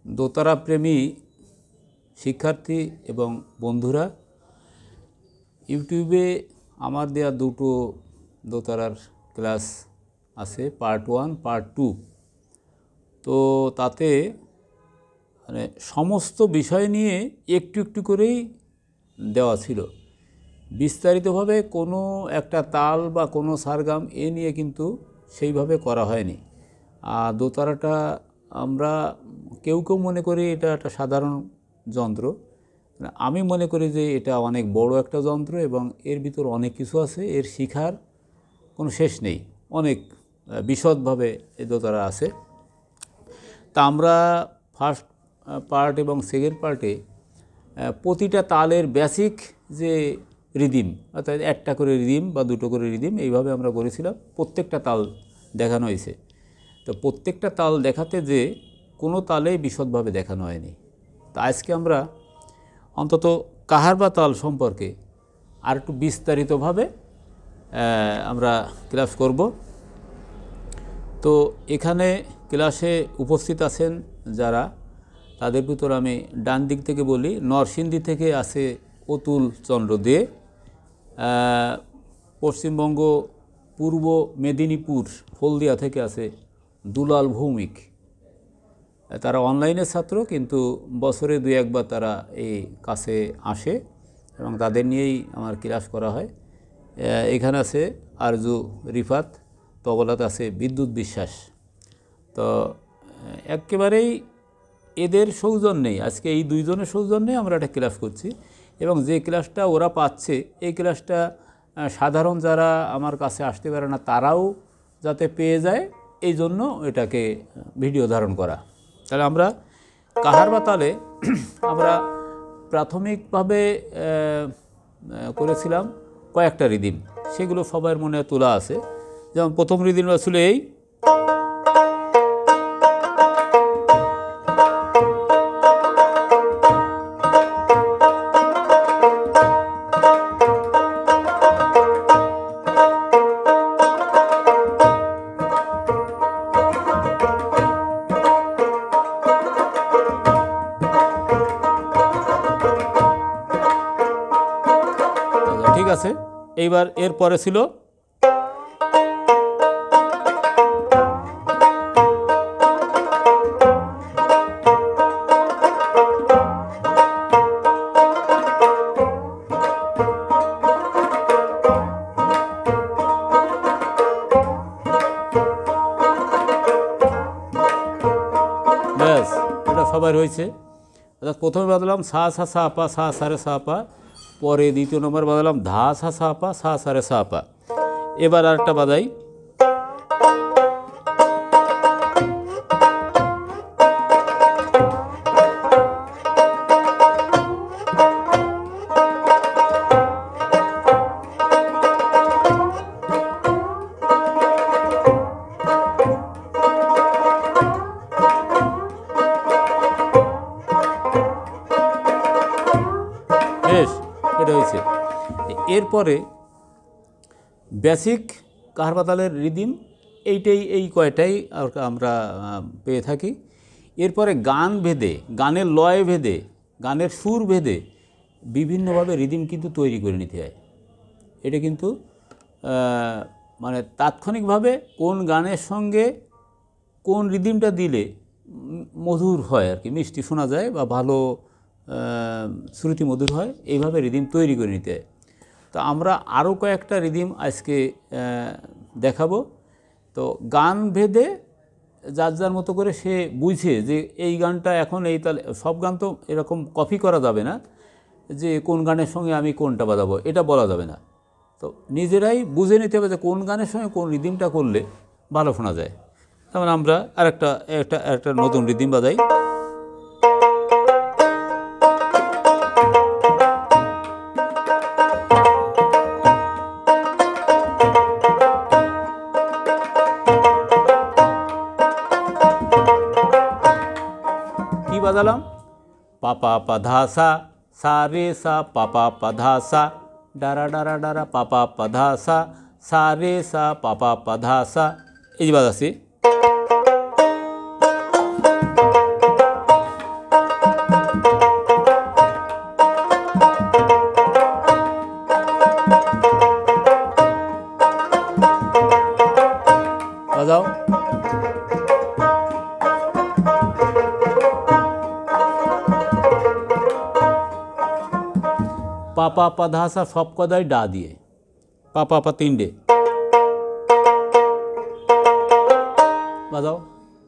দোতারা প্রেমী শিক্ষার্থী এবং বন্ধুরা, ইউটিউবে আমার দেয়া দুটো দোতারার ক্লাস আছে, পার্ট 1 পার্ট 2। তো তাতে মানে সমস্ত বিষয় নিয়ে একটু একটু করেই দেওয়া ছিল, বিস্তারিতভাবে কোনো একটা তাল বা কোনো সারগাম এ নিয়ে কিন্তু সেইভাবে করা হয়নি। আর দোতারাটা আমরা কেউ কেউ মনে করি এটা একটা সাধারণ যন্ত্র, আমি মনে করি যে এটা অনেক বড় একটা যন্ত্র এবং এর ভিতর অনেক কিছু আছে, এর শিখার কোনো শেষ নেই, অনেক বিশদভাবে এই দোতারা আছে। তা আমরা ফার্স্ট পার্ট এবং সেকেন্ড পার্টে প্রতিটা তালের বেসিক যে রিদিম, অর্থাৎ একটা করে রিদিম বা দুটো করে রিদিম এইভাবে আমরা করেছিলাম, প্রত্যেকটা তাল দেখানো হয়েছে। তো প্রত্যেকটা তাল দেখাতে যে কোনো তালেই বিশদভাবে দেখানো হয়নি। তা আজকে আমরা অন্তত কাহারবা তাল সম্পর্কে আর একটু বিস্তারিতভাবে আমরা ক্লাস করব। তো এখানে ক্লাসে উপস্থিত আছেন যারা, তাদের ভিতর আমি ডান দিক থেকে বলি, নরসিংদী থেকে আছে অতুল চন্দ্র দে, পশ্চিমবঙ্গ পূর্ব মেদিনীপুর হলদিয়া থেকে আছে দুলাল ভৌমিক। তারা অনলাইনের ছাত্র, কিন্তু বছরে 2-1 বার তারা এই কাছে আসে এবং তাদের নিয়েই আমার ক্লাস করা হয়। এখানে আছে আরজু রিফাত, তবলাতে আছে বিদ্যুৎ বিশ্বাস। তো একেবারেই এদের সৌজন্যেই, আজকে এই দুইজনের সৌজন্যে আমরা একটা ক্লাস করছি এবং যে ক্লাসটা ওরা পাচ্ছে এই ক্লাসটা সাধারণ যারা আমার কাছে আসতে পারে না তারাও যাতে পেয়ে যায়, এই জন্য এটাকে ভিডিও ধারণ করা। তাহলে আমরা কাহারবা তালে আমরা প্রাথমিকভাবে করেছিলাম কয়েকটা রিদিম, সেগুলো সবার মনে তোলা আছে। যেমন প্রথম রিদিম আসলে এই, ঠিক আছে। এইবার এর পরে ছিল ব্যাস, এটা সবার হয়েছে। অর্থাৎ প্রথমে বাদলাম সা সা সা পা, সা সারে সা পা, পরে দ্বিতীয় নম্বর বাজালাম ধা সা সা পা, সা সারে সা পা। এবার আরেকটা বাজাই, বেশ, এটা হয়েছে। এরপরে বেসিক কাহারবা তালের রিদিম এই কয়টাই আমরা পেয়ে থাকি। এরপরে গান ভেদে, গানের লয় ভেদে, গানের সুর ভেদে বিভিন্নভাবে রিদিম কিন্তু তৈরি করে নিতে হয়। এটা কিন্তু মানে তাৎক্ষণিকভাবে কোন গানের সঙ্গে কোন রিদিমটা দিলে মধুর হয় আর কি, মিষ্টি শোনা যায় বা ভালো শ্রুতি মধুর হয়, এইভাবে রিদিম তৈরি করে নিতে হয়। তো আমরা আরও কয়েকটা রিদিম আজকে দেখাবো। তো গান ভেদে যার যার মতো করে সে বুঝে যে এই গানটা এখন এই তালে, সব গান তো এরকম কপি করা যাবে না যে কোন গানের সঙ্গে আমি কোনটা বাজাবো, এটা বলা যাবে না। তো নিজেরাই বুঝে নিতে হবে যে কোন গানের সঙ্গে কোন রিদিমটা করলে ভালো শোনা যায়। যেমন আমরা একটা নতুন রিদিম বাজাই, কি বাজালাম, পা পা পা ধা সা, সা রে সা, পা পা পা ধা সা, ডারা ডারা ডারা, পা পা পা ধা সা, সা রে সা, পা পা পা ধা সা, এই যে বাজাচ্ছি। পা পা পা ধা সা সব কদাই ডা দিয়ে, পা পা পা তিনটে বাজাও,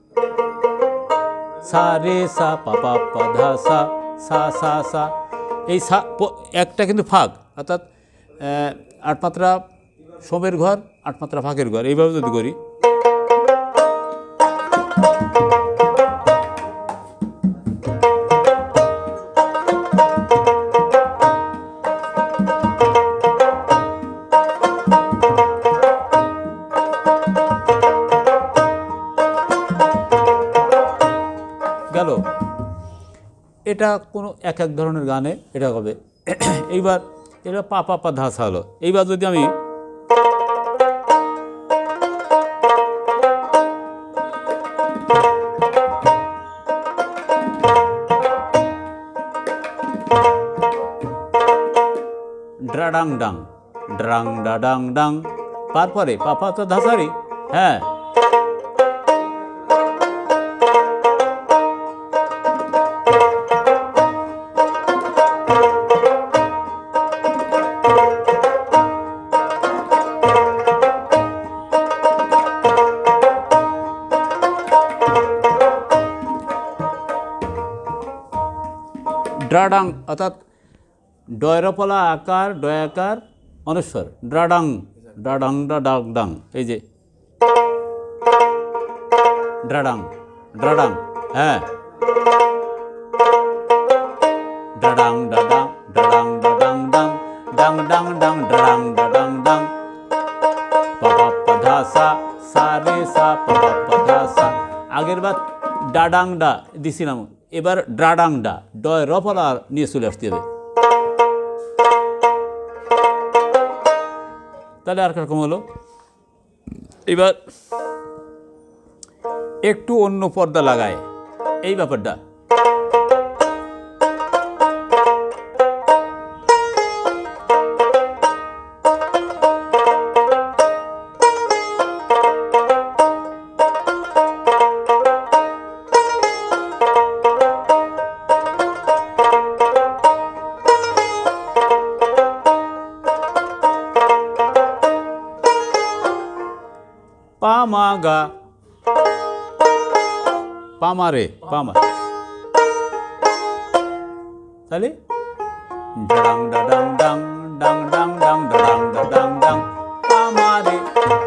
সা রে সা পা পা পা ধা সা সা সা সা, এই সা একটা কিন্তু ফাঁক, অর্থাৎ 8 মাত্রা সোমের ঘর 8 মাত্রা ফাঁকের ঘর, এইভাবে যদি করি গেল। এটা কোনো এক এক ধরনের গানে এটা হবে। এইবার এটা পা পা পা ধাসা হলো। এইবার যদি আমি ড্রাডাং ডাং ড্রাং ডাডাং ডাং, তারপরে পা পা তো ধাসারি, হ্যাঁ ড্রাডাং, অর্থাৎ ডয়রপলা আকার ডয়াকার অনস্বর, ড্রাডাং ডাডাং ডাডাং ডাং, এই যে ড্রাডাং ড্রাডাং, হ্যাঁ ডাডাং ডাডাং ডাডাং ডাডাং ডাং ডাং ডাং ডাং ডাডাং ডাডাং ডাং, পা পা পা ধা সা সা রে সা পা পা পা ধা সা। আগের বার ডাডাং ডা দিছিলাম, এবার ড্রাডাং ডা, ডয় রপলা নিয়ে চলে আসতে হবে। তাহলে আর রকম হলো। এবার একটু অন্য পর্দা লাগায় এই ব্যাপারটা, পামাগা পামারে পামা, তাহলে ডাং ডাং ডাং ডাং ডাং ডাং ডাং ডাং ডাং পামারে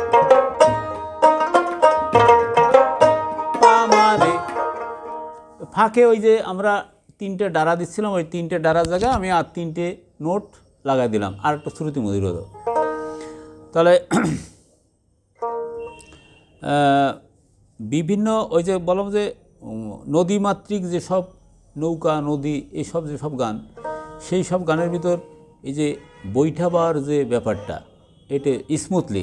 পামারে। ফাঁকে ওই যে আমরা 3টে ডারা দিচ্ছিলাম, ওই 3টে ডারার জায়গায় আমি আর 3টে নোট লাগাই দিলাম, আর একটু শ্রুতি মধুর হলো। তাহলে বিভিন্ন ওই যে বললাম যে নদীমাতৃক যেসব নৌকা নদী এইসব যেসব গান, সেই সব গানের ভিতর এই যে বৈঠাবার যে ব্যাপারটা, এটা স্মুথলি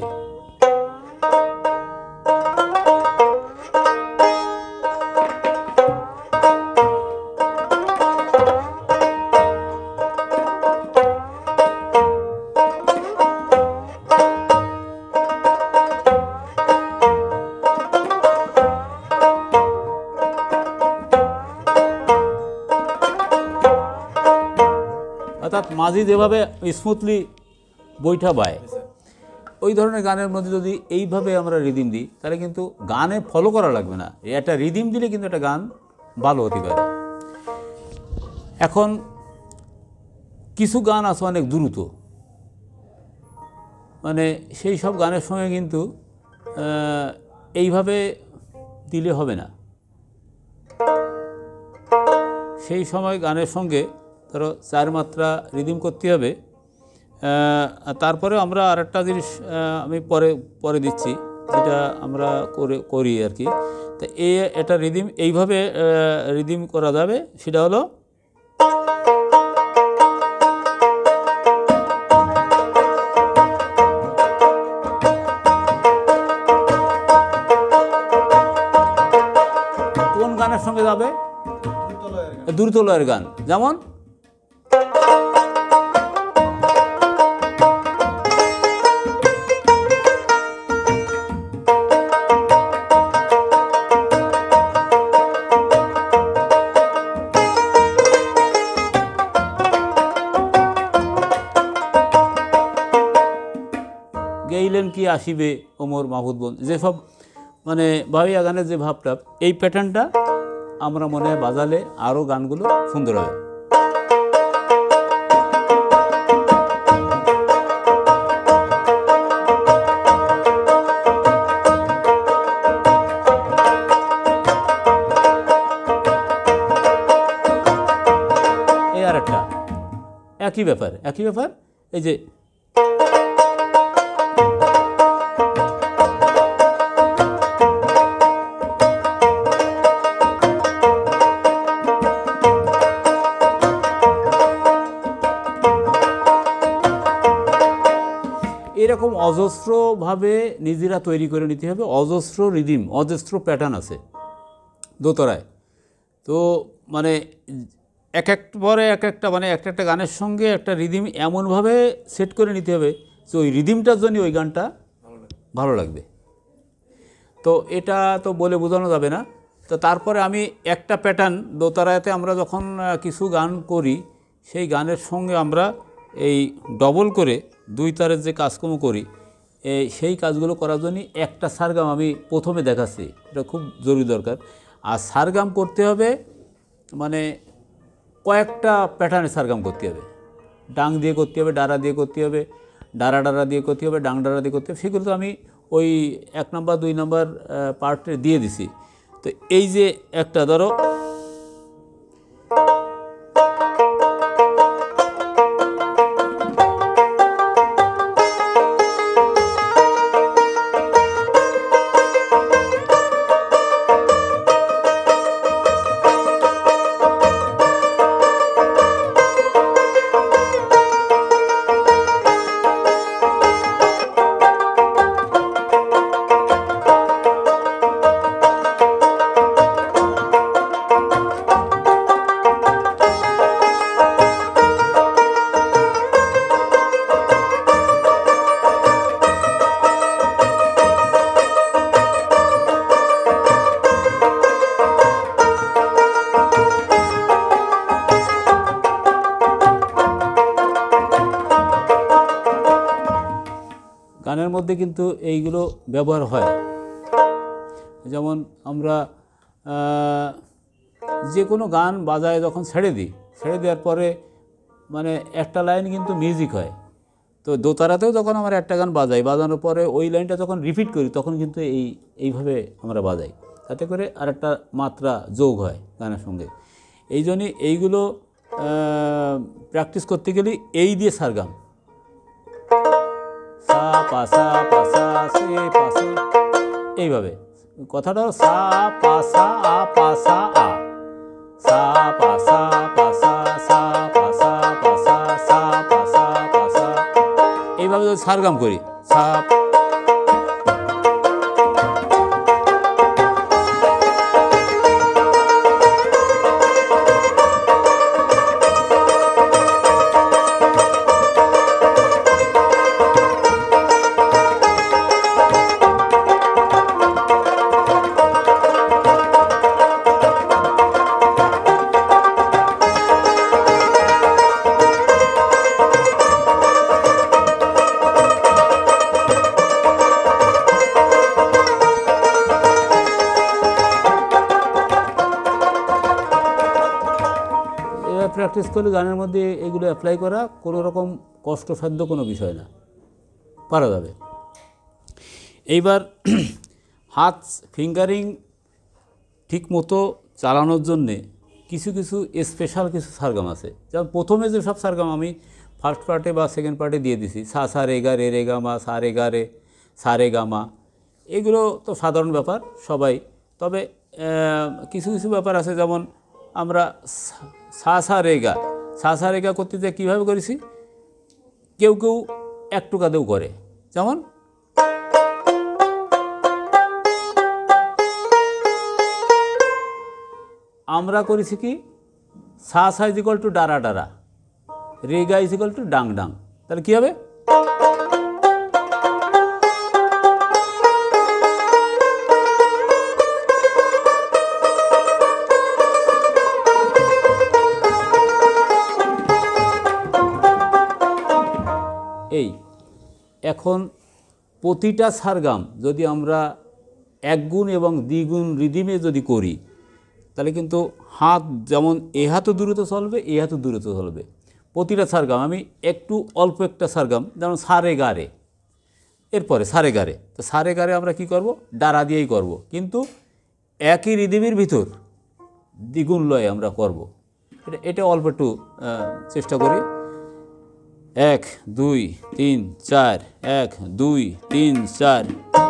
মাঝি যেভাবে স্মুথলি বৈঠা বায়, ওই ধরনের গানের মধ্যে যদি এইভাবে আমরা রিদিম দিই তাহলে কিন্তু গানে ফলো করা লাগবে না, একটা রিদিম দিলে কিন্তু একটা গান ভালো হতে পারে। এখন কিছু গান আছে অনেক দ্রুত, মানে সেই সব গানের সঙ্গে কিন্তু এইভাবে দিলে হবে না। সেই সময় গানের সঙ্গে ধরো 4 মাত্রা রিদিম করতে হবে। তারপরে আমরা আরেকটা জিনিস আমি পরে দিচ্ছি, যেটা আমরা করি আর কি। তো এটা রিদিম এইভাবে রিদিম করা যাবে, সেটা হলো কোন গানের সঙ্গে যাবে? দ্রুত লয়ের গান, যেমন কি আসিবে ওমর মাহমুদ বোন, যেসব মানে ভাবিয়া গানের যে ভাবটা, এই প্যাটার্নটা আমরা মনে হয় বাজালে আরও গানগুলো সুন্দর হবে। এই আর একটা একই ব্যাপার, এই যে এরকম অজস্রভাবে নিজেরা তৈরি করে নিতে হবে। অজস্র রিদিম, অজস্র প্যাটার্ন আছে দোতরায়। তো মানে এক একটা মানে একটা গানের সঙ্গে একটা রিদিম এমনভাবে সেট করে নিতে হবে যে ওই রিদিমটার জন্য ওই গানটা ভালো লাগবে। তো এটা তো বলে বোঝানো যাবে না। তো তারপরে আমি একটা প্যাটার্ন দোতারাতে আমরা যখন কিছু গান করি, সেই গানের সঙ্গে আমরা এই ডবল করে দুই তারের যে কাজকর্ম করি, সেই কাজগুলো করার জন্য একটা সারগাম আমি প্রথমে দেখাচ্ছি, এটা খুব জরুরি দরকার। আর সারগাম করতে হবে মানে কয়েকটা প্যাটার্নে সারগাম করতে হবে। ডাং দিয়ে করতে হবে, ডারা দিয়ে করতে হবে, ডারা দিয়ে করতে হবে, ডাং ডারা দিয়ে করতে হবে। সেগুলো তো আমি ওই 1 নম্বর 2 নম্বর পার্টে দিয়ে দিছি। তো এই যে একটা ধরো গানের মধ্যে কিন্তু এইগুলো ব্যবহার হয়। যেমন আমরা যে কোনো গান বাজায় যখন ছেড়ে দেওয়ার পরে মানে একটা লাইন কিন্তু মিউজিক হয়। তো দোতারাতেও যখন আমরা একটা গান বাজানোর পরে ওই লাইনটা যখন রিপিট করি তখন কিন্তু এইভাবে আমরা বাজাই, তাতে করে আরেকটা মাত্রা যোগ হয় গানের সঙ্গে। এই জন্যই এইগুলো প্র্যাকটিস করতে গেলে এই দিয়ে সারগাম, সা পা সা পা সা সে পা সা, এইভাবে কথাটা সা পা সা আ পা সা আ, সা পা সা পা সা সা পা সা পা সা সা পা সা পা সা, এইভাবে যদি সারগাম করি সা। প্র্যাকটিস করলে গানের মধ্যে এগুলো অ্যাপ্লাই করা কোনো রকম কষ্টসাধ্য কোনো বিষয় না, পারা যাবে। এইবার হাত ফিঙ্গারিং ঠিক মতো চালানোর জন্যে কিছু স্পেশাল কিছু সারগাম আছে। যেমন প্রথমে যে সব সারগাম আমি ফার্স্ট পার্টে বা সেকেন্ড পার্টে দিয়ে দিছি, সা সা রে গা রে রে গা মা, সা রে গা রে সা রে গা মা, এগুলো তো সাধারণ ব্যাপার সবাই। তবে কিছু ব্যাপার আছে, যেমন আমরা সা সা রে গা করতে যে কীভাবে করেছি, কেউ এক টুকাতেও করে। যেমন আমরা করেছি কি, সা সা ইজ ইকুয়াল টু ডারা ডারা, রে গা ইজ ইকুয়াল টু ডাং ডাং। তাহলে কী হবে, এই এখন প্রতিটা সারগাম যদি আমরা এক গুণ এবং দ্বিগুণ রিদিমে যদি করি তাহলে কিন্তু হাত যেমন এ হাতও দ্রুত চলবে, এ হাতও দ্রুত চলবে। প্রতিটা সারগাম আমি একটু অল্প একটা সারগাম, যেমন সারে গারে, এরপরে সারে গারে, তো সারে গারে আমরা কি করব, ডারা দিয়েই করব, কিন্তু একই রিদিমের ভিতর দ্বিগুণ লয়ে আমরা করব। এটা অল্প একটু চেষ্টা করি। 1 2 3 4, 1 2 3 4।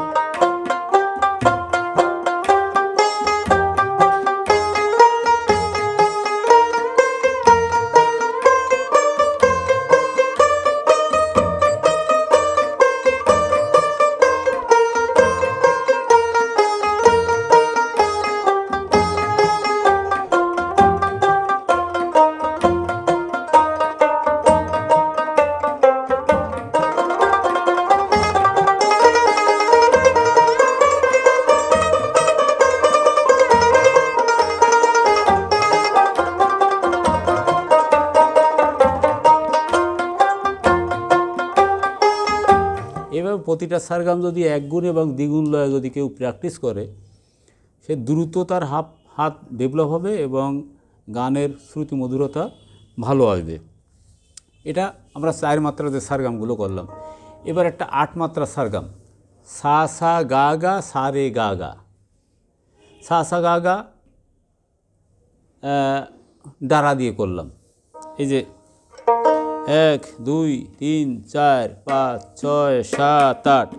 এভাবে প্রতিটা সারগাম যদি এক গুণ এবং দ্বিগুণ লয়ে যদি কেউ প্র্যাকটিস করে, সে দ্রুত তার হাত ডেভেলপ হবে এবং গানের শ্রুতি মধুরতা ভালো আসবে। এটা আমরা 4 মাত্রাতে সারগামগুলো করলাম। এবার একটা 8 মাত্রা সারগাম, সা সা গা গা সা রে গা গা, সা সা গা গা ডারা দিয়ে করলাম। এই যে 1 2 3 4 5 6 7 8।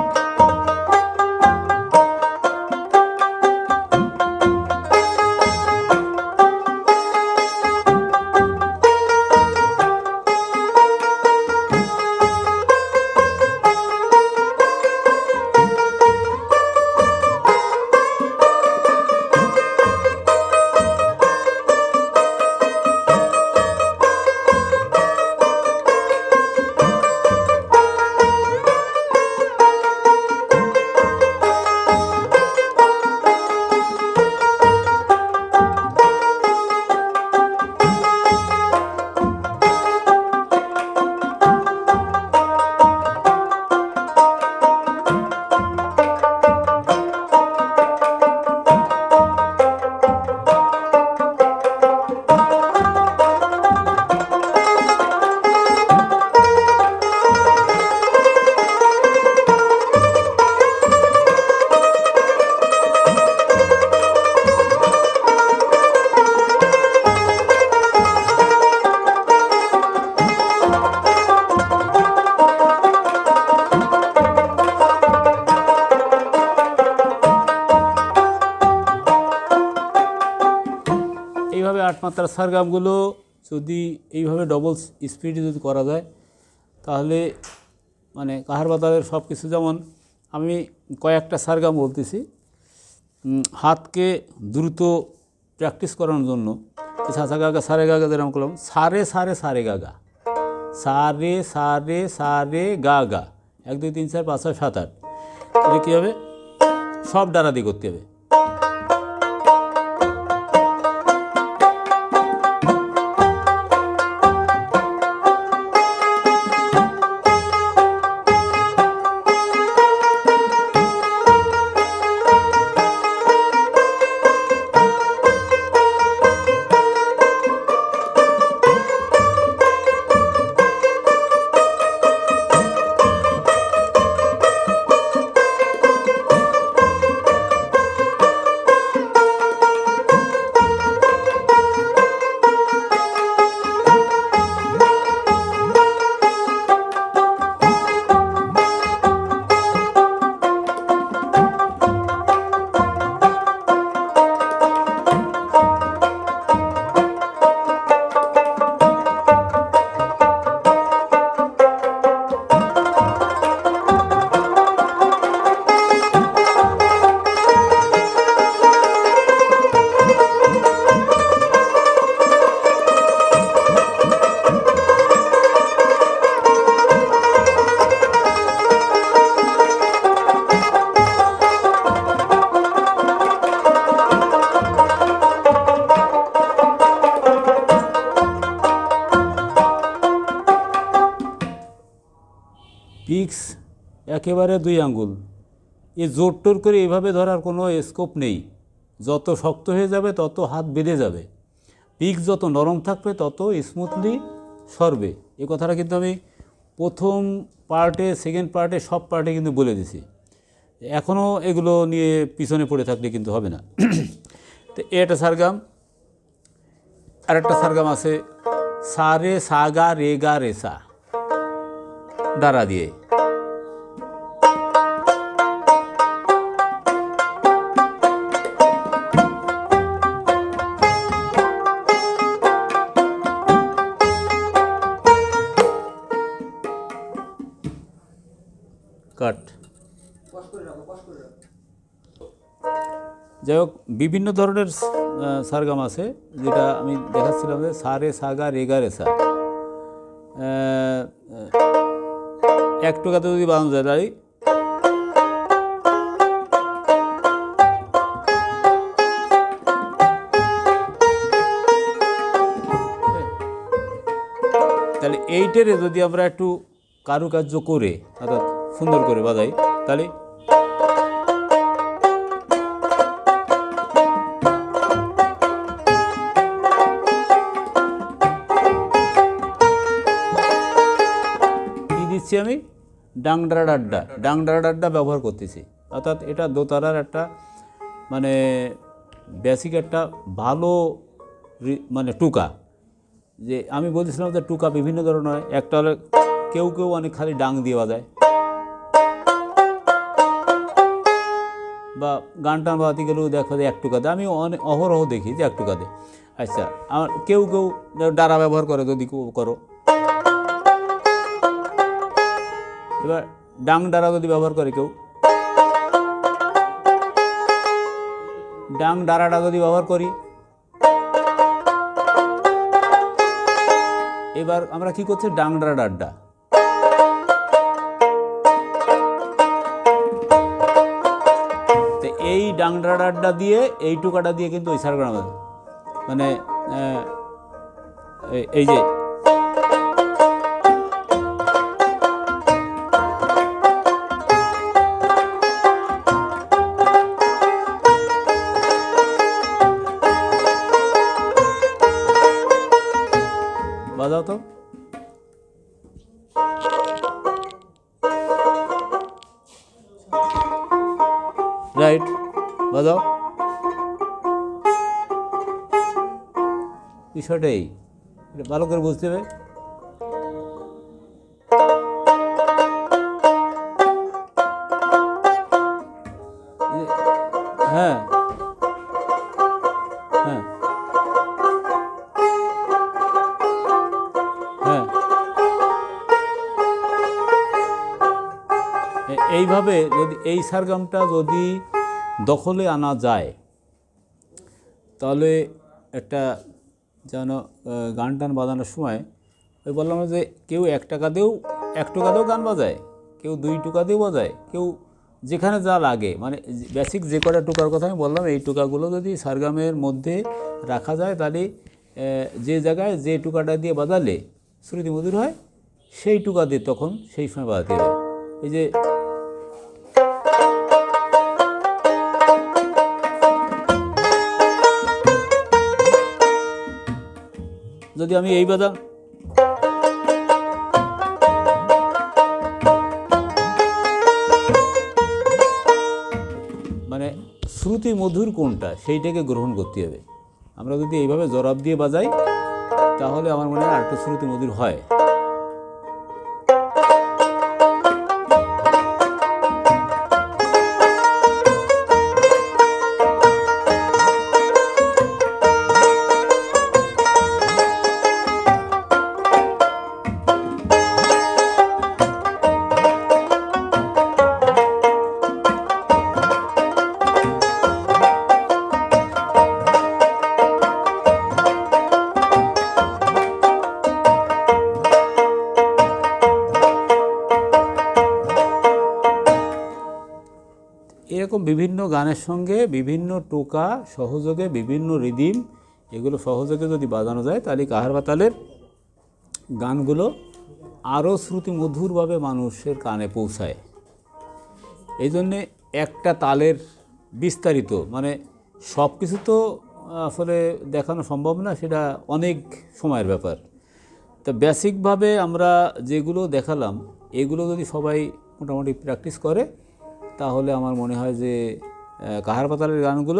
এইভাবে 8 মাত্রার সারগামগুলো যদি এইভাবে ডবল স্পিডে যদি করা যায়, তাহলে মানে কাহার বাতারের সব কিছু, যেমন আমি কয়েকটা সারগাম বলতেছি, হাতকে দ্রুত প্র্যাকটিস করানোর জন্য সা গা গা সারে গা গা যেরকম করলাম, সারে সারে সারে গা গা, সারে সারে সারে গা গা, 1 2 3 4 5 6 7 8। তাহলে কী হবে, সব ডারা দিয়ে করতে হবে। পিক্স একেবারে 2 আঙ্গুল, এই জোর টোর করে এইভাবে ধরার কোনো স্কোপ নেই। যত শক্ত হয়ে যাবে তত হাত বেঁধে যাবে, পিক যত নরম থাকবে তত স্মুথলি সরবে। এই কথাটা কিন্তু আমি প্রথম পার্টে, সেকেন্ড পার্টে, সব পার্টে কিন্তু বলে দিছি। এখনও এগুলো নিয়ে পিছনে পড়ে থাকলে কিন্তু হবে না। তো এটা সারগাম। আর একটা সারগাম আছে সা রে সা গা রে গা রে সা, দ্বারা দিয়ে। কাট। যাই হোক, বিভিন্ন ধরনের সারগাম আছে, যেটা আমি দেখাচ্ছিলাম যে সা রে সা গা রে গা রে সা। এক টোকাতে যদি বানানো যায় তাই তাহলে এইটারে যদি আমরা একটু কারুকার্য করে অর্থাৎ সুন্দর করে বাজাই তাহলে আমি ডাংডারা ডাড্ডা, ডাংডারা ডাড্ডা ব্যবহার করতেছি। অর্থাৎ এটা দোতারার একটা মানে বেসিক একটা ভালো মানে টুকা। যে আমি বলছিলাম যে টুকা বিভিন্ন ধরনের হয়। একটা হলে কেউ কেউ অনেক খালি ডাং দিয়ে বাজায়, বা গান টান বাজাতে গেলেও দেখা যায় এক টুকাতে। আমি অনেক অহরহ দেখি যে এক টুকাতে। আচ্ছা, আমার কেউ কেউ ডারা ব্যবহার করে, যদি করো। এবার ডাং ডারা যদি ব্যবহার করে কেউ, ডাং ডারাটা যদি ব্যবহার করি, এবার আমরা কি করছি, ডাং ডারা ডাড্ডা। তো এই ডাং ডারা ডাড্ডা দিয়ে এই টুকাটা দিয়ে কিন্তু ওই সারগাম মানে এই যে বাজাও তো। রাইট, বাজাও। বিষয়টাই এটা ভালো করে বুঝতে হবে। হ্যাঁ হ্যাঁ হ্যাঁ, এইভাবে যদি এই সারগামটা যদি দখলে আনা যায় তাহলে একটা যেন গান টান বাজানোর সময় ওই বললাম যে কেউ এক টাকাতেও গান বাজায়, কেউ 2 টাকাতেও বাজায়, কেউ যেখানে যা লাগে, মানে বেসিক যে কটা টুকার কথা আমি বললাম, এই টুকাগুলো যদি সারগামের মধ্যে রাখা যায় তাহলে যে জায়গায় যে টুকাটা দিয়ে বাজালে শ্রুতি মধুর হয় সেই টুকা দিয়ে তখন সেই সময় বাজাতে হবে। এই যে যদি আমি এই বাজা, মানে শ্রুতি মধুর কোনটা সেইটাকে গ্রহণ করতে হবে। আমরা যদি এইভাবে জরাব দিয়ে বাজাই তাহলে আমার মনে হয় আরেকটু শ্রুতি মধুর হয়। এরকম বিভিন্ন গানের সঙ্গে বিভিন্ন টোকা সহযোগে বিভিন্ন রিদিম এগুলো সহযোগে যদি বাজানো যায় তাহলে কাহার বাতালের গানগুলো আরও শ্রুতি মধুরভাবে মানুষের কানে পৌঁছায়। এই জন্যে একটা তালের বিস্তারিত মানে সব কিছু তো আসলে দেখানো সম্ভব না, সেটা অনেক সময়ের ব্যাপার। তো বেসিকভাবে আমরা যেগুলো দেখালাম এগুলো যদি সবাই মোটামুটি প্র্যাকটিস করে তাহলে আমার মনে হয় যে কাহার পাতালের গানগুলো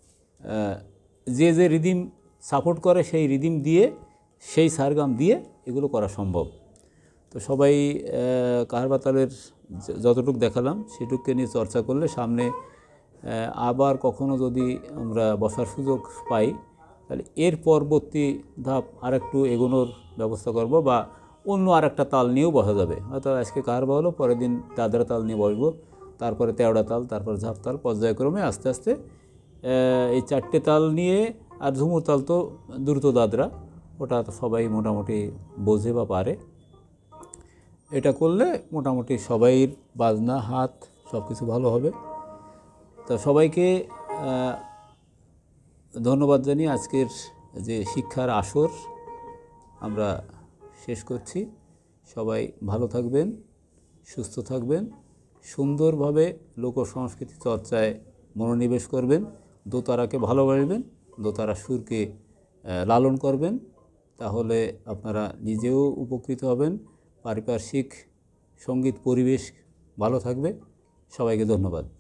যে যে রিদিম সাপোর্ট করে সেই রিদিম দিয়ে, সেই সারগাম দিয়ে এগুলো করা সম্ভব। তো সবাই কাহার পাতালের যতটুকু দেখালাম সেটুকুকে নিয়ে চর্চা করলে সামনে আবার কখনো যদি আমরা বসার সুযোগ পাই তাহলে এর পরবর্তী ধাপ আরেকটু এগোনোর ব্যবস্থা করব, বা অন্য আরেকটা তাল নিয়েও বসা যাবে। হয়তো আজকে কাহারবা হলো, পরের দিন দাদরা তাল নিয়ে বসবো, তারপরে তেওড়া তাল, তারপর ঝাঁপ তাল, পর্যায়ক্রমে আস্তে আস্তে এই 4টে তাল নিয়ে। আর ঝুমুর তাল তো দ্রুত দাদরা, ওটা তো সবাই মোটামুটি বোঝে বা পারে। এটা করলে মোটামুটি সবাইয়ের বাজনা হাত সব কিছু ভালো হবে। তা সবাইকে ধন্যবাদ জানিয়ে আজকের যে শিক্ষার আসর আমরা শেষ করছি। সবাই ভালো থাকবেন, সুস্থ থাকবেন, সুন্দরভাবে লোকসংস্কৃতি চর্চায় মনোনিবেশ করবেন, দোতারাকে ভালোবাসবেন, দোতারা সুরকে লালন করবেন, তাহলে আপনারা নিজেও উপকৃত হবেন, পারিপার্শ্বিক সঙ্গীত পরিবেশ ভালো থাকবে। সবাইকে ধন্যবাদ।